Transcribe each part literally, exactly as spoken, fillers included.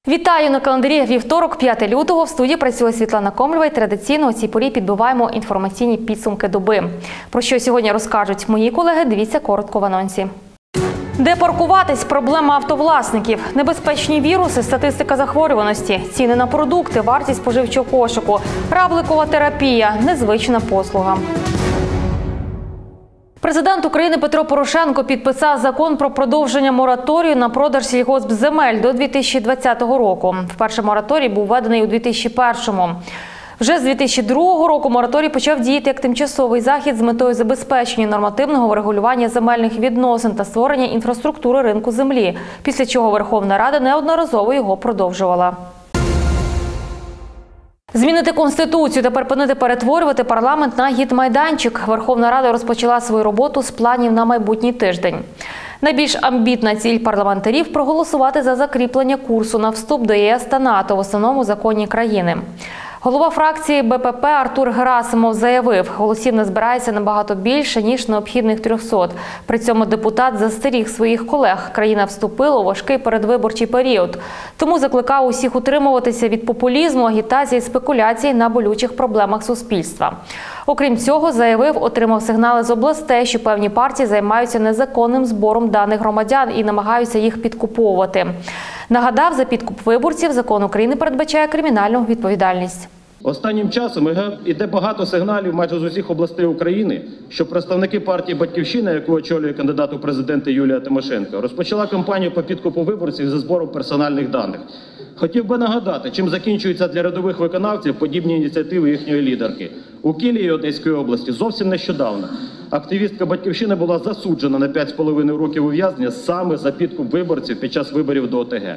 Вітаю на календарі вівторок, п'яте лютого. В студії працює Світлана Комлєва і традиційно у цій порі підбиваємо інформаційні підсумки доби. Про що сьогодні розкажуть мої колеги, дивіться коротко в анонсі. Де паркуватись? Проблема автовласників. Небезпечні віруси, статистика захворюваності, ціни на продукти, вартість споживчого кошику, равликова терапія, незвична послуга. Президент України Петро Порошенко підписав закон про продовження мораторію на продаж сільгоспземель до дві тисячі двадцятого року. Вперше мораторій був введений у дві тисячі першому. Вже з дві тисячі другого року мораторій почав діяти як тимчасовий захід з метою забезпечення нормативного врегулювання земельних відносин та створення інфраструктури ринку землі, після чого Верховна Рада неодноразово його продовжувала. Змінити Конституцію та припинити перетворювати парламент на гідмайданчик. Верховна Рада розпочала свою роботу з планів на майбутній тиждень. Найбільш амбітна ціль парламентарів – проголосувати за закріплення курсу на вступ до ЄС та НАТО в основному законі країни. Голова фракції Бе Пе Пе Артур Герасимов заявив, голосів не збирається набагато більше, ніж необхідних трьохсот. При цьому депутат застеріг своїх колег. Країна вступила у важкий передвиборчий період. Тому закликав усіх утримуватися від популізму, агітації, спекуляцій на болючих проблемах суспільства. Окрім цього, заявив, отримав сигнали з областей, що певні партії займаються незаконним збором даних громадян і намагаються їх підкуповувати. Нагадав, за підкуп виборців закон України передбачає кримінальну відповідальність. Останнім часом іде багато сигналів майже з усіх областей України, що представники партії «Батьківщина», яку очолює кандидат у президенти Юлія Тимошенко, розпочала кампанію по підкупу виборців за збором персональних даних. Хотів би нагадати, чим закінчуються для рядових виконавців подібні ініціативи їхньої лідерки. У Кілії Одеської області зовсім нещодавно активістка «Батьківщини» була засуджена на п'ять з половиною років ув'язнення саме за підкуп виборців під час виборів до О Те Ге.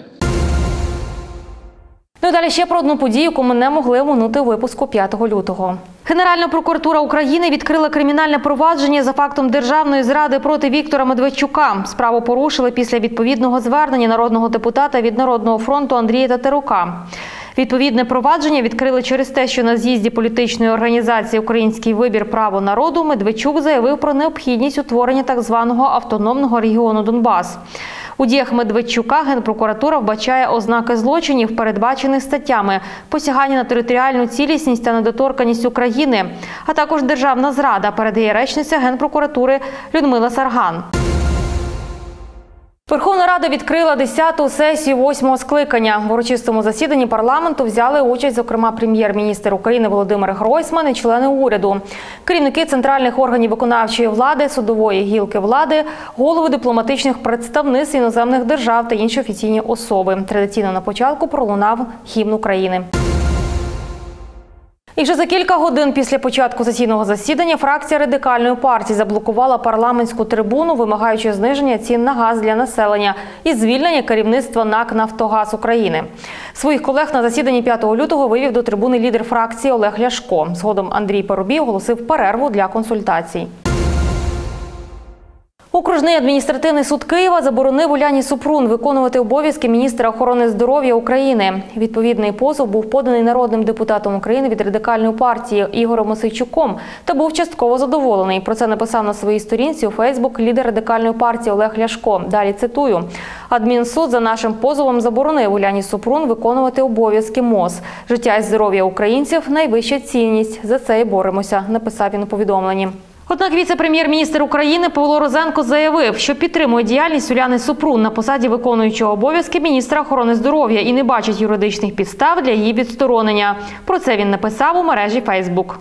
Ну і далі ще про одну подію, яку ми не могли оминути у випуску п'ятого лютого. Генеральна прокуратура України відкрила кримінальне провадження за фактом державної зради проти Віктора Медведчука. Справу порушили після відповідного звернення народного депутата від Народного фронту Андрія Тетерука. Відповідне провадження відкрили через те, що на з'їзді політичної організації «Український вибір. Право народу» Медведчук заявив про необхідність утворення так званого автономного регіону Донбас. У діях Медведчука Генпрокуратура вбачає ознаки злочинів, передбачених статтями «Посягання на територіальну цілісність та недоторканність України», а також «Державна зрада», передає речниця Генпрокуратури Людмила Сарган. Верховна Рада відкрила десяту сесію восьмого скликання. В урочистому засіданні парламенту взяли участь, зокрема, прем'єр-міністр України Володимир Гройсман і члени уряду, керівники центральних органів виконавчої влади, судової гілки влади, голови дипломатичних представництв іноземних держав та інші офіційні особи. Традиційно на початку пролунав гімн України. І вже за кілька годин після початку сесійного засідання фракція Радикальної партії заблокувала парламентську трибуну, вимагаючи зниження цін на газ для населення і звільнення керівництва НАК «Нафтогаз України». Своїх колег на засіданні п'ятого лютого вивів до трибуни лідер фракції Олег Ляшко. Згодом Андрій Парубій оголосив перерву для консультацій. Окружний адміністративний суд Києва заборонив Уляні Супрун виконувати обов'язки міністра охорони здоров'я України. Відповідний позов був поданий народним депутатом України від Радикальної партії Ігорем Мосійчуком та був частково задоволений. Про це написав на своїй сторінці у Фейсбук лідер Радикальної партії Олег Ляшко. Далі цитую. «Адмінсуд за нашим позовом заборонив Уляні Супрун виконувати обов'язки МОЗ. Життя і здоров'я українців – найвища цінність. За це і боремося», – написав він у повідомленні. Однак віце-прем'єр-міністр України Павло Розенко заявив, що підтримує діяльність Уляни Супрун на посаді виконуючого обов'язки міністра охорони здоров'я і не бачить юридичних підстав для її відсторонення. Про це він написав у мережі Фейсбук.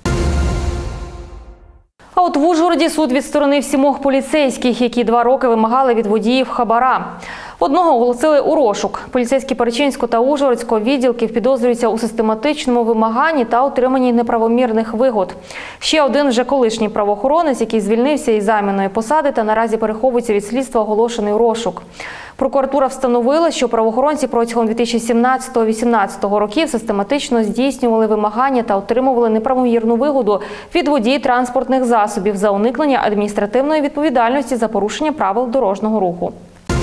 А от в Ужгороді суд відсторонив сімох поліцейських, які два роки вимагали від водіїв хабара. Одного оголосили у розшук. Поліцейські Перечинського та Ужгородського відділків підозрюються у систематичному вимаганні та отриманні неправомірних вигод. Ще один вже колишній правоохоронець, який звільнився із займаної посади та наразі переховується від слідства, оголошений у розшук. Прокуратура встановила, що правоохоронці протягом дві тисячі сімнадцятого - дві тисячі вісімнадцятого років систематично здійснювали вимагання та отримували неправомірну вигоду від водіїв транспортних засобів за уникнення адміністративної відповідальності за порушення правил дорожнього руху.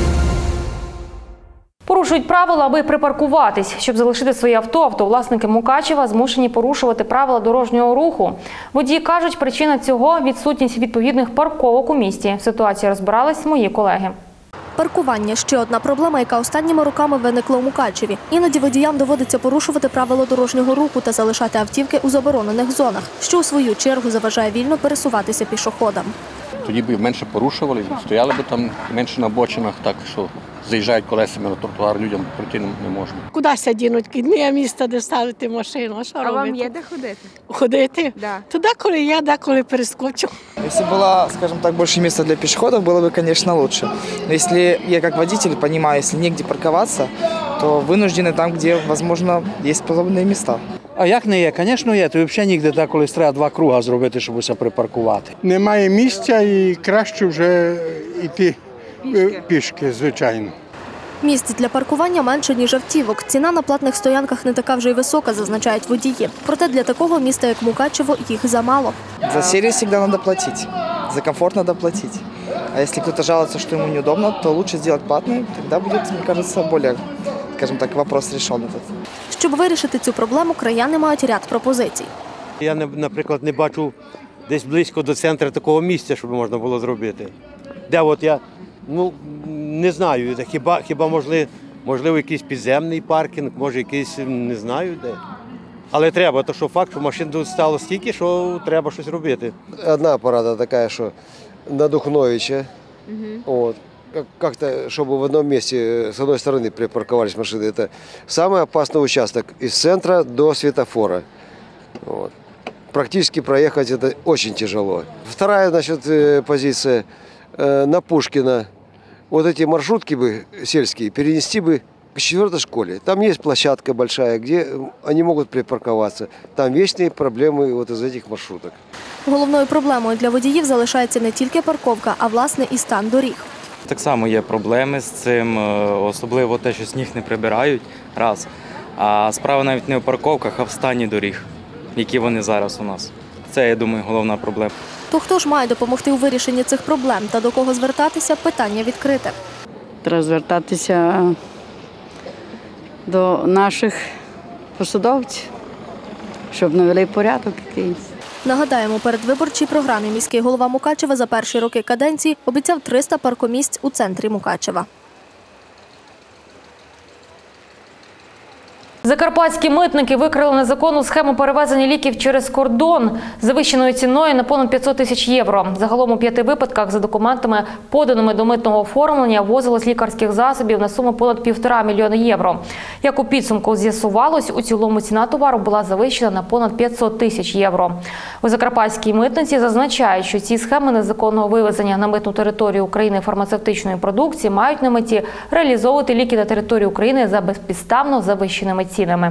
Порушують правила, аби припаркуватись. Щоб залишити своє авто, автовласники Мукачева змушені порушувати правила дорожнього руху. Водії кажуть, причина цього – відсутність відповідних парковок у місті. В ситуації розбирались мої колеги. Паркування – ще одна проблема, яка останніми роками виникла у Мукачеві. Іноді водіям доводиться порушувати правила дорожнього руху та залишати автівки у заборонених зонах, що у свою чергу заважає вільно пересуватися пішоходам. Тоді б менше порушували, стояли б там менше на бочинах, так що заїжджають колесами на тротуар, людям пройти не можна. Кудися дінуть? Є місце, де ставити машину, а що А робити? вам є де ходити? Ходити? Да. Туди, коли я, деколи перескочу. Если было, скажем так, больше места для пешеходов, было бы, конечно, лучше. Но если я как водитель понимаю, если негде парковаться, то вынуждены там, где, возможно, есть подобные места. А як не є? Звісно, є. То взагалі ніде деколи треба два круга зробити, щоб усе припаркувати. Немає місця і краще вже йти Пішки. пішки, звичайно. Місць для паркування менше, ніж автівок. Ціна на платних стоянках не така вже й висока, зазначають водії. Проте для такого міста, як Мукачево, їх замало. За сервис всегда надо платить, за комфорт надо платить. А если кто-то жалуется, что ему неудобно, то лучше сделать платный, тогда будет, мне кажется, более, скажем так, вопрос решен этот. Щоб вирішити цю проблему, краяни мають ряд пропозицій. Я, наприклад, не бачу десь близько до центру такого місця, щоб можна було зробити. Де от я, ну, не знаю, хіба, хіба можливо, можливо, якийсь підземний паркінг, може якийсь, не знаю де. Але треба, то що факт, що машин тут стало стільки, що треба щось робити. Одна порада така, що на Духновича, угу. вот, как, как-то, чтобы в одном месте с одной стороны припарковались машины. Это самый опасный участок из центра до светофора. Вот. Практически проехать это очень тяжело. Вторая, значит, позиция на Пушкина. Вот эти маршрутки бы сельские перенести бы к четвертой школе. Там есть площадка большая, где они могут припарковаться. Там вечные проблемы вот из этих маршруток. Головною проблемою для водіїв залишається не тільки парковка, а власне і стан доріг. Так само є проблеми з цим, особливо те, що сніг не прибирають, раз. А справа навіть не у парковках, а в стані доріг, які вони зараз у нас. Це, я думаю, головна проблема. То хто ж має допомогти у вирішенні цих проблем та до кого звертатися – питання відкрите. Треба звертатися до наших посадовців, щоб навели порядок якийсь. Нагадаємо, у передвиборчій програмі міський голова Мукачева за перші роки каденції обіцяв триста паркомісць у центрі Мукачева. Закарпатські митники викрили незаконну схему перевезення ліків через кордон з завищеною ціною на понад п'ятсот тисяч євро. Загалом у п'яти випадках за документами, поданими до митного оформлення, ввозилось лікарських засобів на суму понад півтора мільйона євро. Як у підсумку з'ясувалось, у цілому ціна товару була завищена на понад п'ятсот тисяч євро. У закарпатській митниці зазначають, що ці схеми незаконного вивезення на митну територію України фармацевтичної продукції мають на меті реалізовувати ліки на території України за безпідставно завищеними цінами. цінами.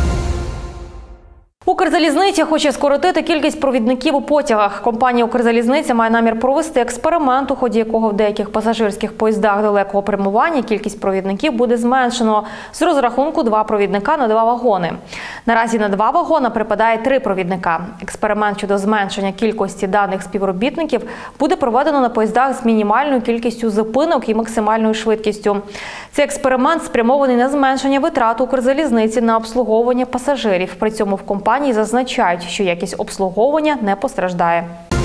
Укрзалізниця хоче скоротити кількість провідників у потягах. Компанія «Укрзалізниця» має намір провести експеримент, у ході якого в деяких пасажирських поїздах далекого прямування кількість провідників буде зменшено з розрахунку два провідника на два вагони. Наразі на два вагона припадає три провідника. Експеримент щодо зменшення кількості даних співробітників буде проведено на поїздах з мінімальною кількістю зупинок і максимальною швидкістю. Цей експеримент спрямований на зменшення витрат Укрзалізниці на обслуговування пасажирів. При цьому в компанії зазначають, що якість обслуговування не постраждає.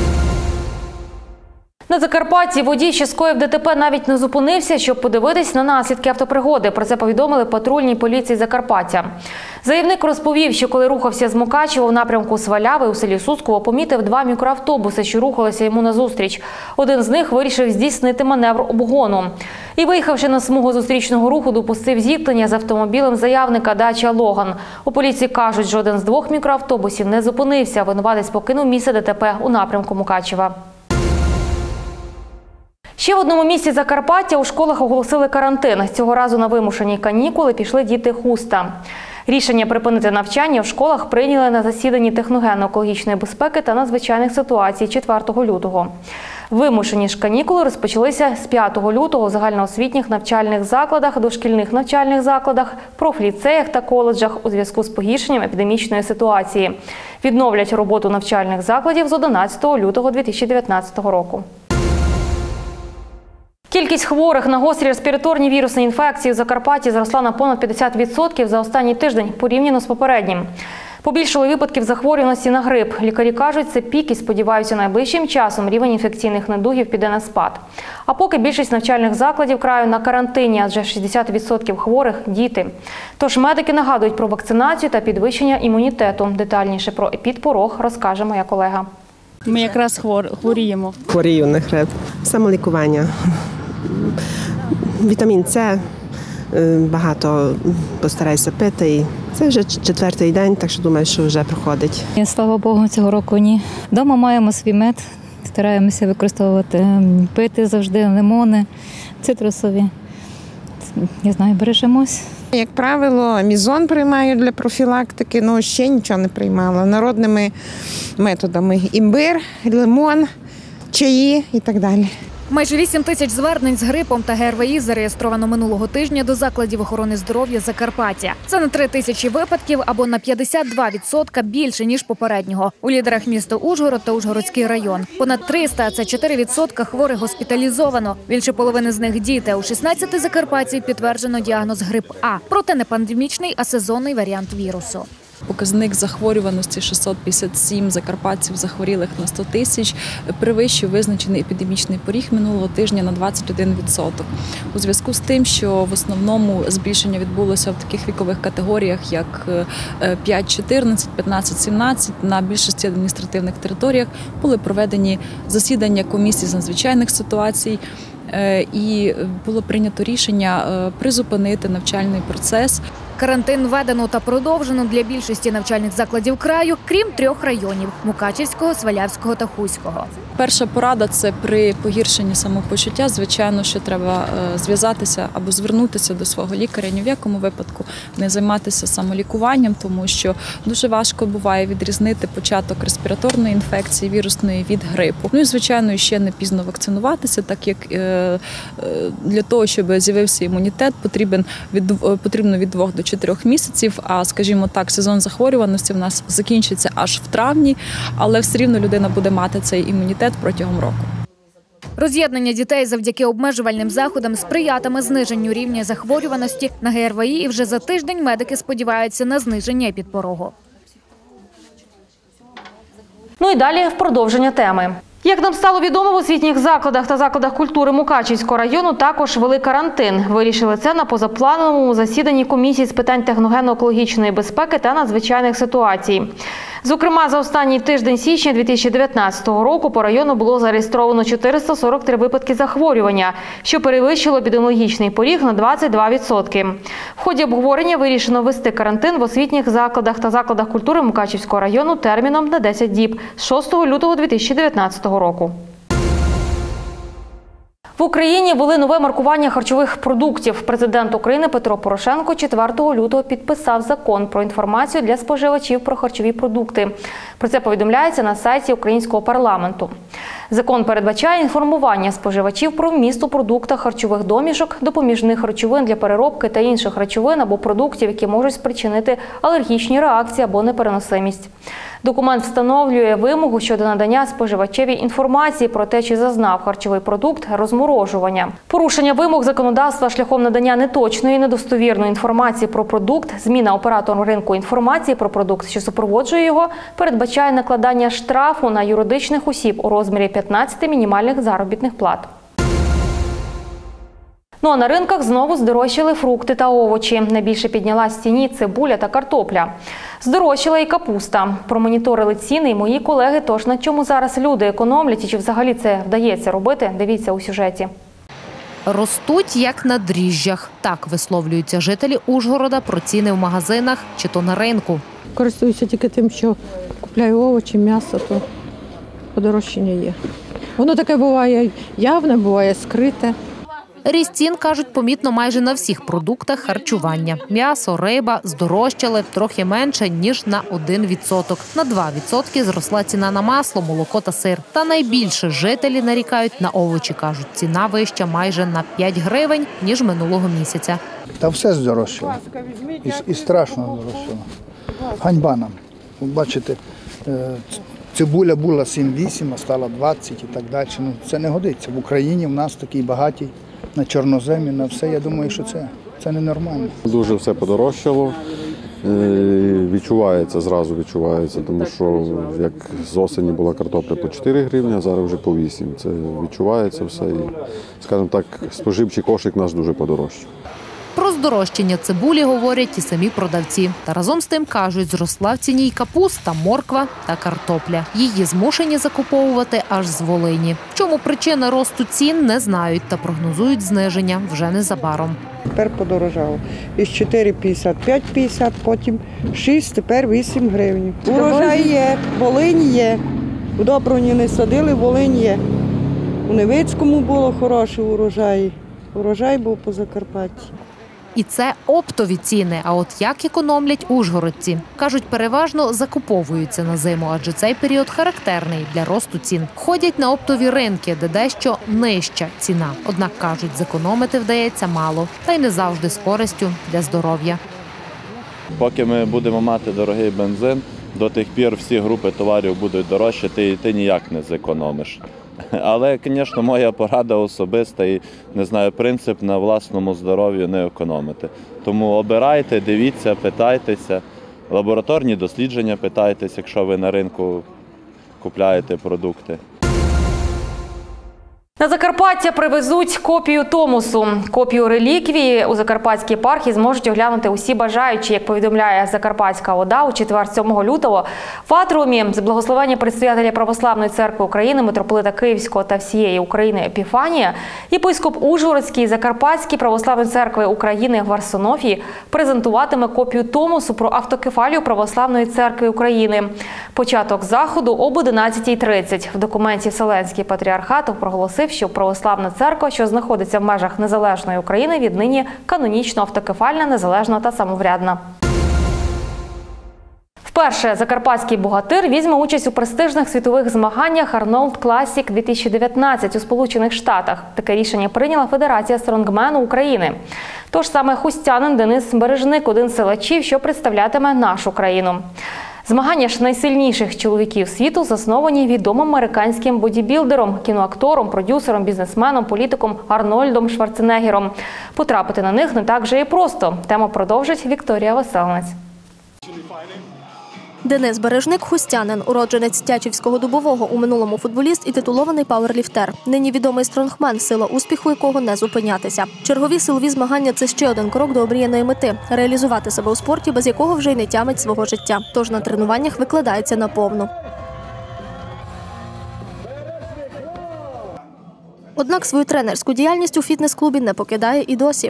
На Закарпатті водій, що скоїв ДТП, навіть не зупинився, щоб подивитись на наслідки автопригоди. Про це повідомили патрульній поліції Закарпаття. Заявник розповів, що коли рухався з Мукачева в напрямку Сваляви у селі Сусково, помітив два мікроавтобуси, що рухалися йому назустріч. Один з них вирішив здійснити маневр обгону. І, виїхавши на смугу зустрічного руху, допустив зіткнення з автомобілем заявника «Дача Логан». У поліції кажуть, жоден з двох мікроавтобусів не зупинився. Винуватець покинув місце ДТП у напрямку Мукачева. Ще в одному місті Закарпаття у школах оголосили карантин. Цього разу на вимушені канікули пішли діти Хуста. Рішення припинити навчання в школах прийняли на засіданні техногенно-екологічної безпеки та надзвичайних ситуацій четвертого лютого. Вимушені ж канікули розпочалися з п'ятого лютого в загальноосвітніх навчальних закладах, дошкільних навчальних закладах, профліцеях та коледжах у зв'язку з погіршенням епідемічної ситуації. Відновлять роботу навчальних закладів з одинадцятого лютого дві тисячі дев'ятнадцятого року. Кількість хворих на гострі респіраторні вірусні інфекції в Закарпатті зросла на понад п'ятдесят відсотків за останній тиждень порівняно з попереднім. Побільшало випадків захворюваності на грип. Лікарі кажуть, це пік і сподіваються, найближчим часом рівень інфекційних недугів піде на спад. А поки більшість навчальних закладів краю на карантині, адже шістдесят відсотків хворих – діти. Тож медики нагадують про вакцинацію та підвищення імунітету. Детальніше про епідпорог розкаже моя колега. Ми якраз хвор, хворіємо. Хворію на грип. Самолікування. Вітамін С. Багато постараюся пити. Це вже четвертий день, так що думаю, що вже проходить. Слава Богу, цього року ні. Дома маємо свій мед, стараємося використовувати, пити завжди лимони, цитрусові. Не знаю, бережемось. Як правило, мізон приймаю для профілактики, але ще нічого не приймала. Народними методами – імбир, лимон, чаї і так далі. Майже вісім тисяч звернень з грипом та ГРВІ зареєстровано минулого тижня до закладів охорони здоров'я Закарпаття. Це на три тисячі випадків або на п'ятдесят два відсотки більше, ніж попереднього. У лідерах місто Ужгород та Ужгородський район. Понад триста, а це чотири відсотки хворих госпіталізовано. Більше половини з них – діти. У шістнадцяти закарпатців підтверджено діагноз грип А. Проте не пандемічний, а сезонний варіант вірусу. Показник захворюваності шістсот п'ятдесят сім закарпатців захворілих на сто тисяч перевищив визначений епідемічний поріг минулого тижня на двадцять один відсоток. У зв'язку з тим, що в основному збільшення відбулося в таких вікових категоріях, як п'ять чотирнадцять, п'ятнадцять сімнадцять, на більшості адміністративних територіях були проведені засідання комісій з надзвичайних ситуацій, і було прийнято рішення призупинити навчальний процес. Карантин введено та продовжено для більшості навчальних закладів краю, крім трьох районів – Мукачівського, Свалявського та Хуського. Перша порада – це при погіршенні самопочуття. Звичайно, що треба зв'язатися або звернутися до свого лікаря. Ні в якому випадку не займатися самолікуванням, тому що дуже важко буває відрізнити початок респіраторної інфекції, вірусної від грипу. Ну і, звичайно, ще не пізно вакцинуватися, так як для того, щоб з'явився імунітет, потрібен від, потрібно від двох до чотирьох місяців, а, скажімо так, сезон захворюваності в нас закінчиться аж в травні, але все рівно людина буде мати цей імунітет протягом року. Роз'єднання дітей завдяки обмежувальним заходам сприятиме зниженню рівня захворюваності на ГРВІ, і вже за тиждень медики сподіваються на зниження епідпорогу. Ну і далі в продовження теми. Як нам стало відомо, в освітніх закладах та закладах культури Мукачівського району також ввели карантин. Вирішили це на позаплановому засіданні комісії з питань техногенно-екологічної безпеки та надзвичайних ситуацій. Зокрема, за останній тиждень січня дві тисячі дев'ятнадцятого року по району було зареєстровано чотириста сорок три випадки захворювання, що перевищило епідеміологічний поріг на двадцять два відсотки. В ході обговорення вирішено ввести карантин в освітніх закладах та закладах культури Мукачівського району терміном на десять діб з шостого лютого дві тисячі дев'ятнадцятого року. В Україні ввели нове маркування харчових продуктів. Президент України Петро Порошенко четвертого лютого підписав закон про інформацію для споживачів про харчові продукти. Про це повідомляється на сайті українського парламенту. Закон передбачає інформування споживачів про вміст у продуктах харчових домішок, допоміжних речовин для переробки та інших речовин або продуктів, які можуть спричинити алергічні реакції або непереносимість. Документ встановлює вимогу щодо надання споживачеві інформації про те, чи зазнав харчовий продукт розморожування. Порушення вимог законодавства шляхом надання неточної, недостовірної інформації про продукт, зміна оператором ринку інформації про продукт, що супроводжує його, передбачає накладання штрафу на юридичних осіб у розмірі п'ятнадцяти мінімальних заробітних плат. Ну а на ринках знову здорожчали фрукти та овочі. Найбільше піднялась в ціні цибуля та картопля. Здорожчала і капуста. Промоніторили ціни і мої колеги, тож на чому зараз люди економлять і чи взагалі це вдається робити, дивіться у сюжеті. Ростуть як на дріжджах. Так висловлюються жителі Ужгорода про ціни в магазинах чи то на ринку. Користуюся тільки тим, що купляю овочі, м'ясо, то подорожчання є. Воно таке буває явне, буває скрите. Ріст цін, кажуть, помітно майже на всіх продуктах харчування. М'ясо, риба здорожчали трохи менше, ніж на один відсоток. На два відсотки зросла ціна на масло, молоко та сир. Та найбільше жителі нарікають на овочі, кажуть, ціна вища майже на п'ять гривень, ніж минулого місяця. Та все здорожчало. І, і страшно здорожчало. Ганьба нам. Бачите, цибуля була сім-вісім, а стала двадцять і так далі. Ну, це не годиться. В Україні в нас такий багатій на чорноземі, на все. Я думаю, що це, це ненормально. Дуже все подорожчало. Відчувається, зразу відчувається, тому що як з осені була картопля по чотири гривні, а зараз вже по вісім. Це відчувається все і, скажімо так, споживчий кошик наш дуже подорожчав. Про здорожчання цибулі говорять і самі продавці. Та разом з тим, кажуть, зросла в ціні й капуста, морква та картопля. Її змушені закуповувати аж з Волині. В чому причина росту цін, не знають та прогнозують зниження вже незабаром. Тепер подорожало. Із чотири п'ятдесят, п'ять п'ятдесят, потім шість, тепер вісім гривень. Урожай є, Волинь є. У Добруні не садили, Волинь є. У Невицькому було хороший урожай. Урожай був по Закарпатті. І це оптові ціни. А от як економлять ужгородці? Кажуть, переважно закуповуються на зиму, адже цей період характерний для росту цін. Ходять на оптові ринки, де дещо нижча ціна. Однак, кажуть, зекономити вдається мало. Та й не завжди з користю для здоров'я. Поки ми будемо мати дорогий бензин, до тих пір всі групи товарів будуть дорожчати і ти ніяк не зекономиш. Але, звісно, моя порада особиста і, не знаю, принцип на власному здоров'ю не економити. Тому обирайте, дивіться, питайтеся, лабораторні дослідження питайтеся, якщо ви на ринку купляєте продукти. На Закарпаття привезуть копію Томосу. Копію реліквії у Закарпатській єпархії зможуть оглянути усі бажаючі. Як повідомляє Закарпатська ОДА, у четвер, сьомого лютого в атріумі з благословення предстоятеля Православної церкви України, митрополита Київського та всієї України Епіфанія, єпископ Ужгородський Закарпатської Православної церкви України Варсонофій презентуватиме копію Томосу про автокефалію Православної церкви України. Початок заходу об одинадцятій тридцять. В документі Вселенський патріархат проголосив, що Православна церква, що знаходиться в межах незалежної України, віднині канонічно автокефальна, незалежна та самоврядна. Вперше закарпатський богатир візьме участь у престижних світових змаганнях Arnold Classic дві тисячі дев'ятнадцять у Сполучених Штатах. Таке рішення прийняла Федерація стронгмену України. Тож саме хустянин Денис Бережник – один з силачів, що представлятиме нашу країну. Змагання ж найсильніших чоловіків світу засновані відомим американським бодібілдером, кіноактором, продюсером, бізнесменом, політиком Арнольдом Шварценеггером. Потрапити на них не так же і просто. Тему продовжить Вікторія Веселенець. Денис Бережник – хустянин, уродженець Тячівського Дубового, у минулому футболіст і титулований пауерліфтер. Нині відомий стронгмен, сила успіху якого не зупинятися. Чергові силові змагання – це ще один крок до омріяної мети – реалізувати себе у спорті, без якого вже й не тямить свого життя. Тож на тренуваннях викладається наповну. Однак свою тренерську діяльність у фітнес-клубі не покидає і досі.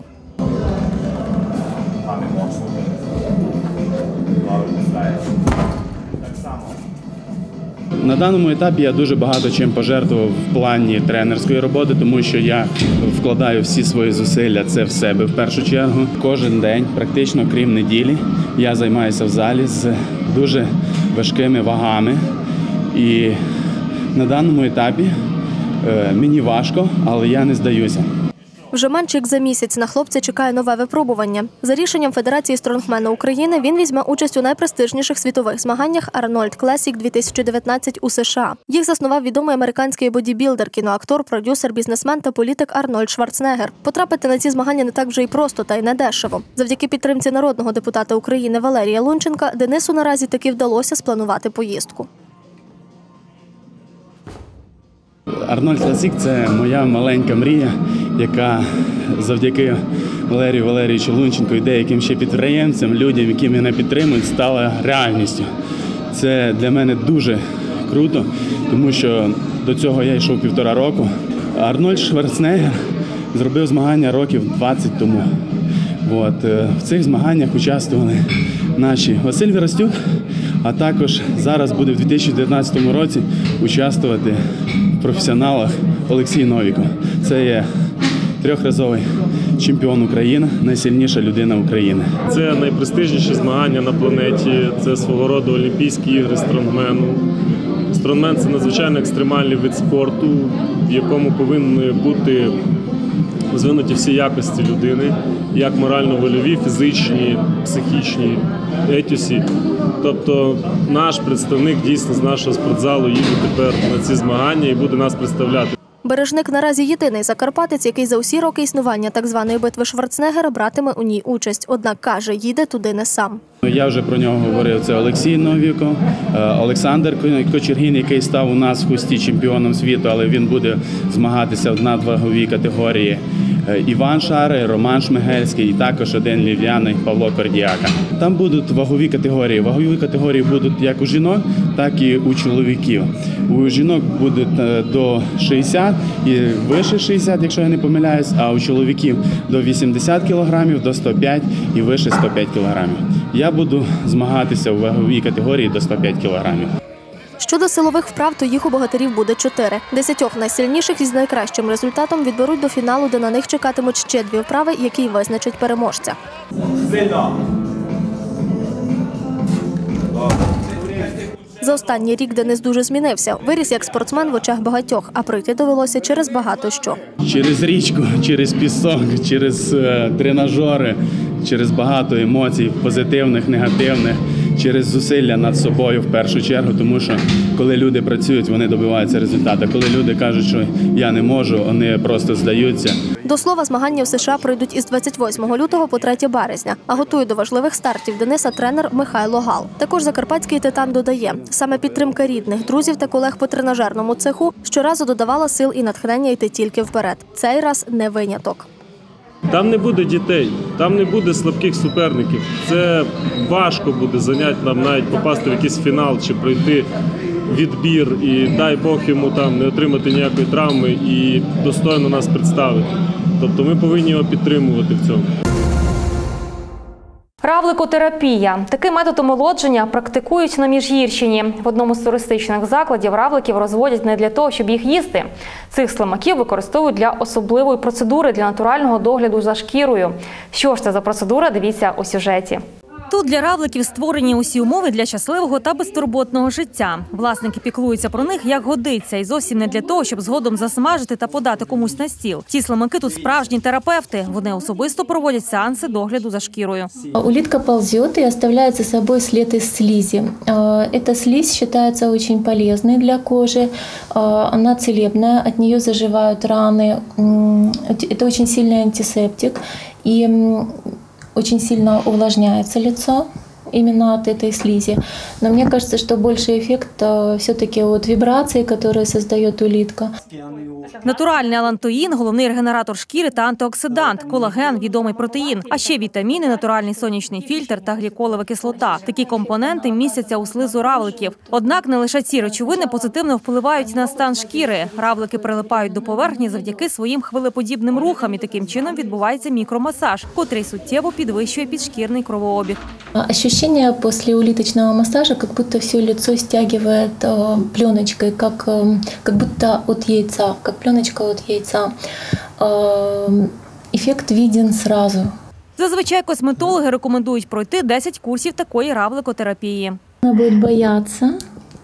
На даному етапі я дуже багато чим пожертвував в плані тренерської роботи, тому що я вкладаю всі свої зусилля це в себе в першу чергу. Кожен день, практично крім неділі, я займаюся в залі з дуже важкими вагами. І на даному етапі мені важко, але я не здаюся. Вже менше як за місяць на хлопця чекає нове випробування. За рішенням Федерації стронгмену України він візьме участь у найпрестижніших світових змаганнях Arnold Classic дві тисячі дев'ятнадцять у США. Їх заснував відомий американський бодібілдер, кіноактор, продюсер, бізнесмен та політик Арнольд Шварценеггер. Потрапити на ці змагання не так вже й просто, та й не дешево. Завдяки підтримці народного депутата України Валерія Лунченка Денису наразі таки вдалося спланувати поїздку. Arnold Classic – це моя маленька мрія, яка завдяки Валерію Валерійовичу Лунченку і деяким ще підприємцям, людям, які мене підтримують, стала реальністю. Це для мене дуже круто, тому що до цього я йшов півтора року. Арнольд Шварценеггер зробив змагання років двадцять тому. От, в цих змаганнях участвували наші Василь Вірастюк, а також зараз буде в дві тисячі дев'ятнадцятому році участвувати в професіоналах Олексій Новіков. Це є трьохразовий чемпіон України, найсильніша людина України. Це найпрестижніші змагання на планеті, це свого роду Олімпійські ігри стронгмену. Стронгмен – це надзвичайно екстремальний вид спорту, в якому повинні бути розвинуті всі якості людини, як морально-вольові, фізичні, психічні, етюсі. Тобто наш представник дійсно з нашого спортзалу їде тепер на ці змагання і буде нас представляти. Бережник наразі єдиний закарпатець, який за усі роки існування так званої битви Шварценеггера братиме у ній участь. Однак, каже, їде туди не сам. Я вже про нього говорив, це Олексій Новіков, Олександр Кочергін, який став у нас в хусті чемпіоном світу, але він буде змагатися в надваговій категорії. Іван Шарий, Роман Шмигельський і також один львів'янин Павло Кордіяка. Там будуть вагові категорії. Вагові категорії будуть як у жінок, так і у чоловіків. У жінок буде до шістдесят і вище шістдесят, якщо я не помиляюсь, а у чоловіків до вісімдесят кілограмів, до сто п'ять і вище сто п'ять кілограмів. Я буду змагатися в ваговій категорії до сто п'ять кілограмів. Щодо силових вправ, то їх у богатирів буде чотири. Десятьох найсильніших із найкращим результатом відберуть до фіналу, де на них чекатимуть ще дві вправи, які визначать переможця. За останній рік Денис дуже змінився. Виріс як спортсмен в очах багатьох, а пройти довелося через багато що. Через річку, через пісок, через е, тренажери, через багато емоцій, позитивних, негативних, через зусилля над собою в першу чергу, тому що коли люди працюють, вони добиваються результату. Коли люди кажуть, що я не можу, вони просто здаються. До слова, змагання в США пройдуть із двадцять восьмого лютого по третє березня, а готує до важливих стартів Дениса тренер Михайло Гал. Також закарпатський титан додає, саме підтримка рідних, друзів та колег по тренажерному цеху щоразу додавала сил і натхнення йти тільки вперед. Цей раз не виняток. Там не буде дітей, там не буде слабких суперників. Це важко буде заняти нам навіть попасти в якийсь фінал чи пройти відбір і дай Бог йому там не отримати ніякої травми і достойно нас представити. Тобто ми повинні його підтримувати в цьому. Равликотерапія. Такий метод омолодження практикують на Міжгірщині. В одному з туристичних закладів равликів розводять не для того, щоб їх їсти. Цих слимаків використовують для особливої процедури для натурального догляду за шкірою. Що ж це за процедура, дивіться у сюжеті. Тут для равликів створені усі умови для щасливого та безтурботного життя. Власники піклуються про них як годиться, і зовсім не для того, щоб згодом засмажити та подати комусь на стіл. Ці слимаки тут справжні терапевти. Вони особисто проводять сеанси догляду за шкірою. Улитка ползет и оставляет за собой след из слизи. Эта слизь считается очень полезной для кожи. Она целебная, от нее заживают раны. Это очень сильный антисептик. И очень сильно увлажняется лицо именно от этой слизи. Но мне кажется, что больший эффект все-таки от вибраций, которые создает улитка. Натуральний алантоїн – головний регенератор шкіри та антиоксидант, колаген – відомий протеїн, а ще вітаміни, натуральний сонячний фільтр та гліколова кислота. Такі компоненти містяться у слизу равликів. Однак не лише ці речовини позитивно впливають на стан шкіри. Равлики прилипають до поверхні завдяки своїм хвилеподібним рухам, і таким чином відбувається мікромасаж, котрий суттєво підвищує підшкірний кровообіг. Ощущение после улиточного массажа, как будто все лицо стягивает пленочкой, как, как будто от яйца, как пленочка от яйца. Эффект виден сразу. Зазвичай косметологи рекомендують пройти десять курсів такої равликотерапії. Она будет бояться.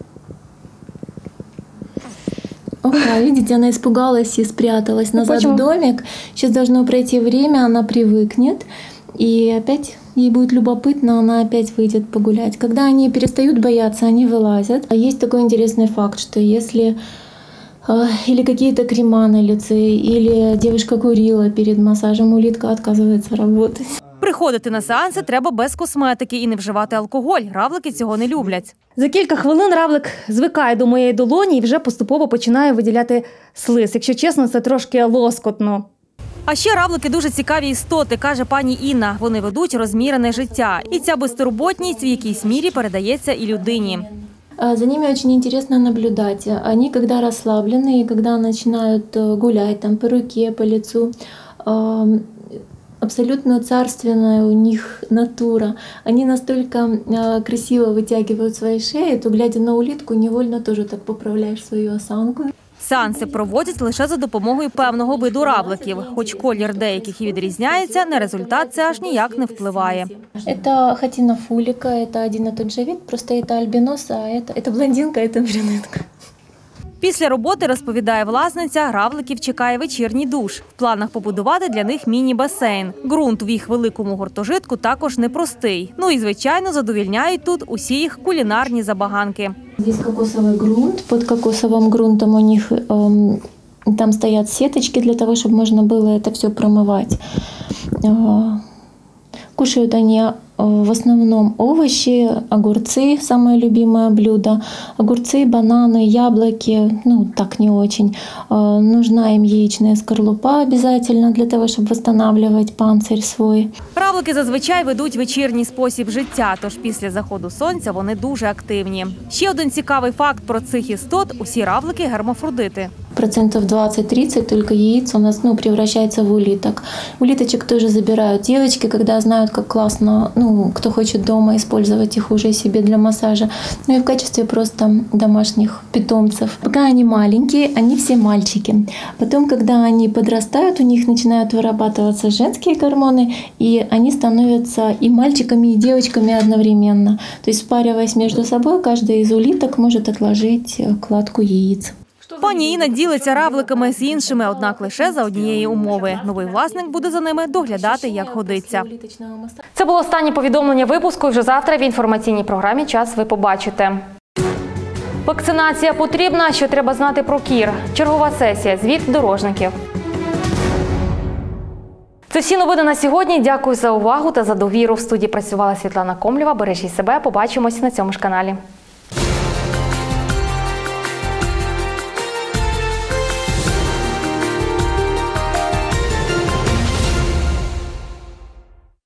Ага, видите, она испугалась и спряталась назад в домик. Сейчас должно пройти время, она привыкнет. И опять ей будет любопытно, она опять выйдет погулять. Когда они перестают бояться, они вылазят. А есть такой интересный факт, что если э, или какие-то крема на лице, или девушка курила перед массажем, улитка отказывается работать. Приходити на сеанси треба без косметики і не вживати алкоголь. Равлики цього не люблять. За кілька хвилин равлик звикає до моєї долоні і вже поступово починає виділяти слиз. Якщо чесно, це трошки лоскотно. А ще равлики дуже цікаві істоти, каже пані Інна. Вони ведуть розмірене життя. І ця безтурботність в якійсь мірі передається і людині. За ними очень интересно наблюдать. Они, когда расслаблены и когда начинают гулять там, по руке, по лицу, абсолютно царственная у них натура. Они настолько красиво вытягивают свои шеи, то, глядя на улитку, невольно тоже так поправляешь свою осанку. Сеанси проводять лише за допомогою певного виду равликів. Хоч колір деяких і відрізняється, на результат це аж ніяк не впливає. Это хатина фулика, это один и тот же вид, просто это альбинос, а это, это блондинка, это брюнетка. Після роботи, розповідає власниця, равликів чекає вечірній душ. В планах побудувати для них міні-басейн. Ґрунт в їх великому гуртожитку також непростий. Ну і, звичайно, задовільняють тут усі їх кулінарні забаганки. Здесь кокосовый грунт. Под кокосовым грунтом у них эм, Там стоят сеточки для того, чтобы можно было это все промывать. Кушают они в основном овощи, огурцы, самое любимое блюдо. Огурцы, бананы, яблоки, ну так не очень. Нужна им яичная скорлупа обязательно для того, чтобы восстанавливать панцирь свой. Равлики зазвичай ведуть вечірній спосіб життя, тож після заходу сонця вони дуже активні. Ще один цікавий факт про цих істот – усі равлики – гермафродити. Процентов двадцать-тридцать только яиц у нас ну, превращается в улиток. Улиточек тоже забирают девочки, когда знают, как классно, ну, кто хочет дома использовать их уже себе для массажа. Ну и в качестве просто домашних питомцев. Пока они маленькие, они все мальчики. Потом, когда они подрастают, у них начинают вырабатываться женские гормоны, и они становятся и мальчиками, и девочками одновременно. То есть, спариваясь между собой, каждая из улиток может отложить кладку яиц. Пані Інна ділиться равликами з іншими, однак лише за однієї умови. Новий власник буде за ними доглядати, як годиться. Це було останнє повідомлення випуску. І вже завтра в інформаційній програмі «Час» ви побачите. Вакцинація потрібна, що треба знати про кір. Чергова сесія, звіт дорожників. Це всі новини на сьогодні. Дякую за увагу та за довіру. В студії працювала Світлана Комлєва. Бережіть себе. Побачимось на цьому ж каналі.